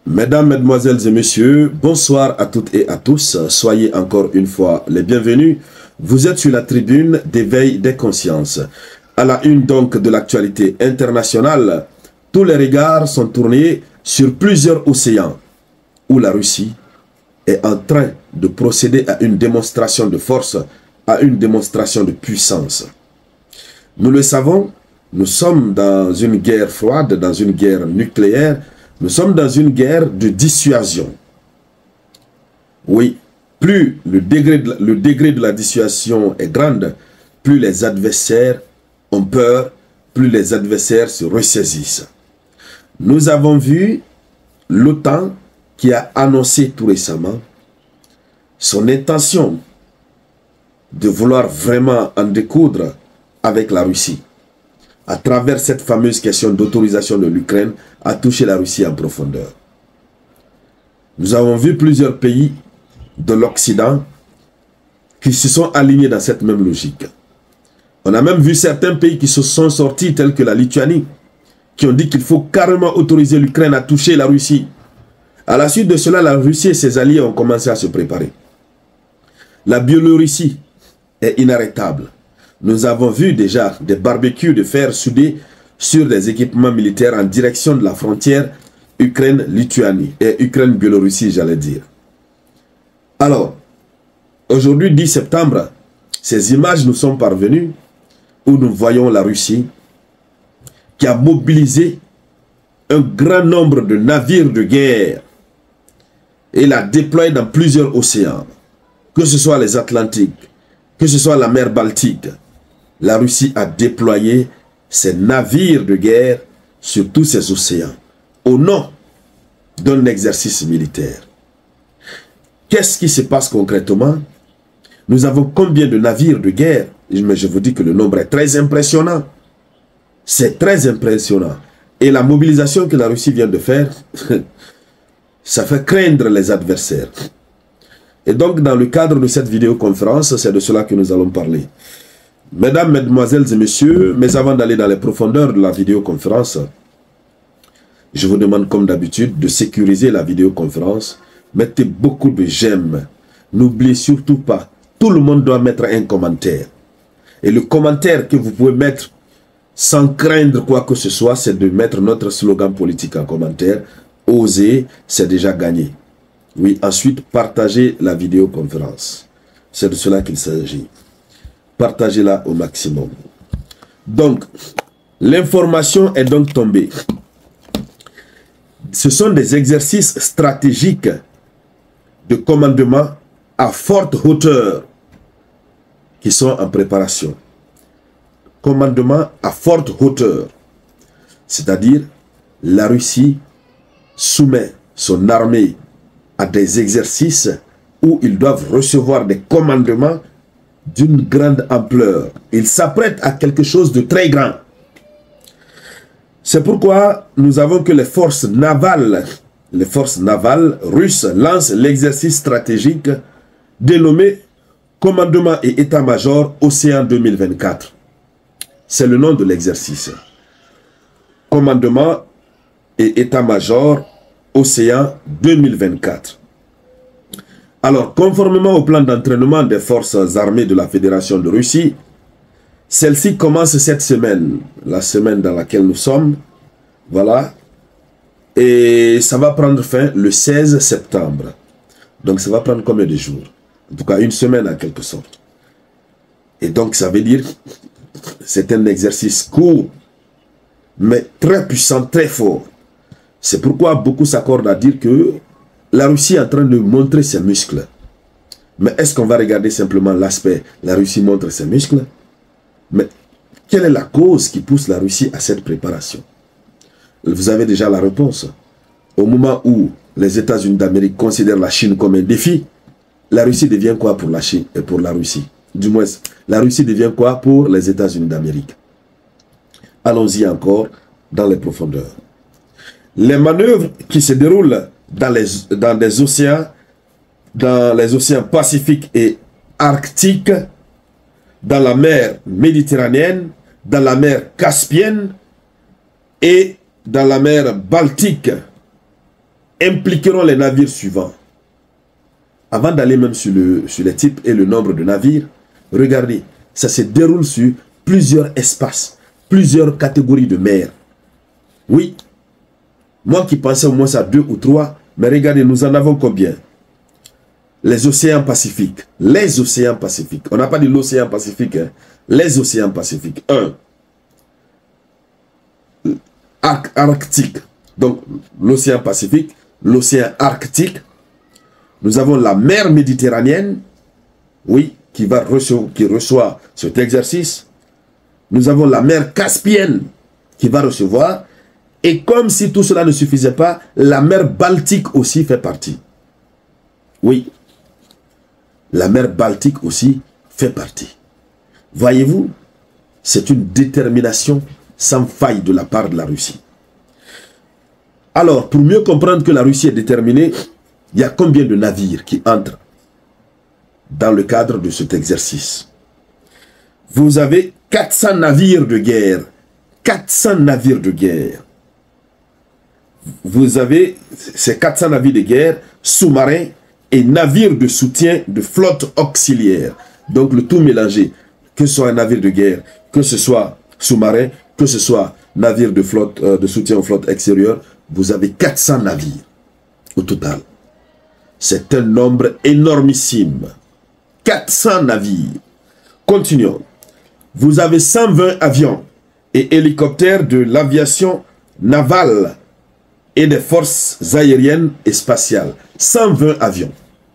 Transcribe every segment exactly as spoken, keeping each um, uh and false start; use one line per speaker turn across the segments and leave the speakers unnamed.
Mesdames, Mesdemoiselles et Messieurs, bonsoir à toutes et à tous. Soyez encore une fois les bienvenus. Vous êtes sur la tribune d'éveil des consciences. À la une donc de l'actualité internationale, tous les regards sont tournés sur plusieurs océans où la Russie est en train de procéder à une démonstration de force, à une démonstration de puissance. Nous le savons, nous sommes dans une guerre froide, dans une guerre nucléaire. Nous sommes dans une guerre de dissuasion. Oui, plus le degré de la, le degré de la dissuasion est grande, plus les adversaires ont peur, plus les adversaires se ressaisissent. Nous avons vu l'OTAN qui a annoncé tout récemment son intention de vouloir vraiment en découdre avec la Russie, à travers cette fameuse question d'autorisation de l'Ukraine à toucher la Russie en profondeur. Nous avons vu plusieurs pays de l'Occident qui se sont alignés dans cette même logique. On a même vu certains pays qui se sont sortis, tels que la Lituanie, qui ont dit qu'il faut carrément autoriser l'Ukraine à toucher la Russie. À la suite de cela, la Russie et ses alliés ont commencé à se préparer. La Biélorussie est inarrêtable. Nous avons vu déjà des barbecues de fer soudés sur des équipements militaires en direction de la frontière Ukraine-Lituanie et Ukraine-Biélorussie, j'allais dire. Alors, aujourd'hui dix septembre, ces images nous sont parvenues où nous voyons la Russie qui a mobilisé un grand nombre de navires de guerre et l'a déployé dans plusieurs océans, que ce soit les Atlantiques, que ce soit la mer Baltique. La Russie a déployé ses navires de guerre sur tous ces océans au nom d'un exercice militaire. Qu'est-ce qui se passe concrètement? Nous avons combien de navires de guerre? Mais je vous dis que le nombre est très impressionnant. C'est très impressionnant. Et la mobilisation que la Russie vient de faire, ça fait craindre les adversaires. Et donc, dans le cadre de cette vidéoconférence, c'est de cela que nous allons parler. Mesdames, Mesdemoiselles et Messieurs, mais avant d'aller dans les profondeurs de la vidéoconférence, je vous demande comme d'habitude de sécuriser la vidéoconférence. Mettez beaucoup de j'aime. N'oubliez surtout pas, tout le monde doit mettre un commentaire. Et le commentaire que vous pouvez mettre sans craindre quoi que ce soit, c'est de mettre notre slogan politique en commentaire. Oser, c'est déjà gagné. Oui, ensuite, partagez la vidéoconférence. C'est de cela qu'il s'agit. Partagez-la au maximum. Donc, l'information est donc tombée. Ce sont des exercices stratégiques de commandement à forte hauteur qui sont en préparation. Commandement à forte hauteur. C'est-à-dire, la Russie soumet son armée à des exercices où ils doivent recevoir des commandements d'une grande ampleur. Ils s'apprêtent à quelque chose de très grand. C'est pourquoi nous avons que les forces navales, les forces navales russes lancent l'exercice stratégique dénommé Commandement et État-major Océan deux mille vingt-quatre. C'est le nom de l'exercice. Commandement et État-major Océan deux mille vingt-quatre. Alors, conformément au plan d'entraînement des forces armées de la Fédération de Russie, celle-ci commence cette semaine, la semaine dans laquelle nous sommes, voilà, et ça va prendre fin le seize septembre. Donc, ça va prendre combien de jours? En tout cas, une semaine en quelque sorte. Et donc, ça veut dire c'est un exercice court, mais très puissant, très fort. C'est pourquoi beaucoup s'accordent à dire que la Russie est en train de montrer ses muscles. Mais est-ce qu'on va regarder simplement l'aspect la Russie montre ses muscles? Mais quelle est la cause qui pousse la Russie à cette préparation? Vous avez déjà la réponse. Au moment où les États-Unis d'Amérique considèrent la Chine comme un défi, la Russie devient quoi pour la Chine et pour la Russie? Du moins, la Russie devient quoi pour les États-Unis d'Amérique? Allons-y encore dans les profondeurs. Les manœuvres qui se déroulent dans les, dans des océans, dans les océans Pacifique et Arctique, dans la mer Méditerranéenne, dans la mer Caspienne et dans la mer Baltique impliqueront les navires suivants. Avant d'aller même sur, le, sur les types et le nombre de navires, regardez, ça se déroule sur plusieurs espaces, plusieurs catégories de mers. Oui, moi qui pensais au moins à deux ou trois, mais regardez, nous en avons combien? Les océans Pacifiques, les océans Pacifiques, on n'a pas dit l'océan Pacifique, hein. Les océans Pacifiques. Un, Arc Arctique, donc l'océan Pacifique, l'océan Arctique. Nous avons la mer Méditerranéenne, oui, qui, va recevoir, qui reçoit cet exercice. Nous avons la mer Caspienne qui va recevoir. Et comme si tout cela ne suffisait pas, la mer Baltique aussi fait partie. Oui, la mer Baltique aussi fait partie. Voyez-vous, c'est une détermination sans faille de la part de la Russie. Alors, pour mieux comprendre que la Russie est déterminée, il y a combien de navires qui entrent dans le cadre de cet exercice? Vous avez quatre cents navires de guerre. quatre cents navires de guerre. Vous avez ces quatre cents navires de guerre, sous-marins et navires de soutien de flotte auxiliaire. Donc le tout mélangé, que ce soit un navire de guerre, que ce soit sous-marin, que ce soit navire de, flotte, euh, de soutien aux flottes extérieures, vous avez quatre cents navires au total. C'est un nombre énormissime. quatre cents navires. Continuons. Vous avez cent vingt avions et hélicoptères de l'aviation navale et des forces aériennes et spatiales. cent vingt avions.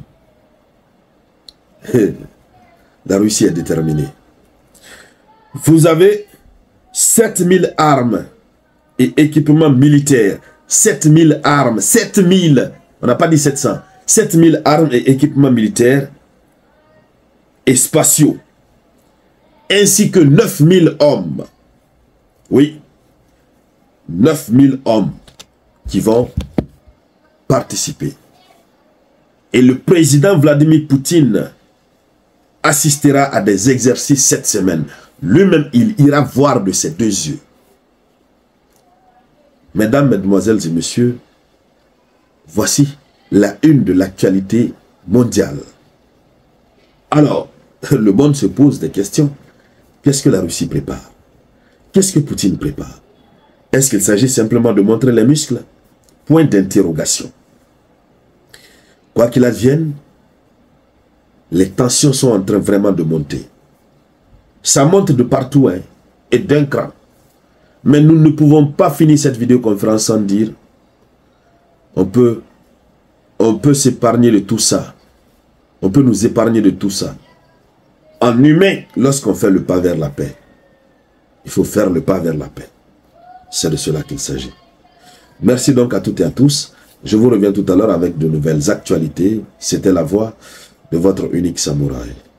La Russie est déterminée. Vous avez sept mille armes et équipements militaires. sept mille armes. sept mille. On n'a pas dit sept cents. sept mille armes et équipements militaires et spatiaux. Ainsi que neuf mille hommes. Oui. neuf mille hommes qui vont participer. Et le président Vladimir Poutine assistera à des exercices cette semaine. Lui-même, il ira voir de ses deux yeux. Mesdames, mesdemoiselles et messieurs, voici la une de l'actualité mondiale. Alors, le monde se pose des questions. Qu'est-ce que la Russie prépare? Qu'est-ce que Poutine prépare? Est-ce qu'il s'agit simplement de montrer les muscles? Point d'interrogation. Quoi qu'il advienne, les tensions sont en train vraiment de monter. Ça monte de partout, hein, et d'un cran. Mais nous ne pouvons pas finir cette vidéoconférence sans dire on peut, on peut s'épargner de tout ça. On peut nous épargner de tout ça. En humain, lorsqu'on fait le pas vers la paix, il faut faire le pas vers la paix. C'est de cela qu'il s'agit. Merci donc à toutes et à tous. Je vous reviens tout à l'heure avec de nouvelles actualités. C'était la voix de votre unique samouraï.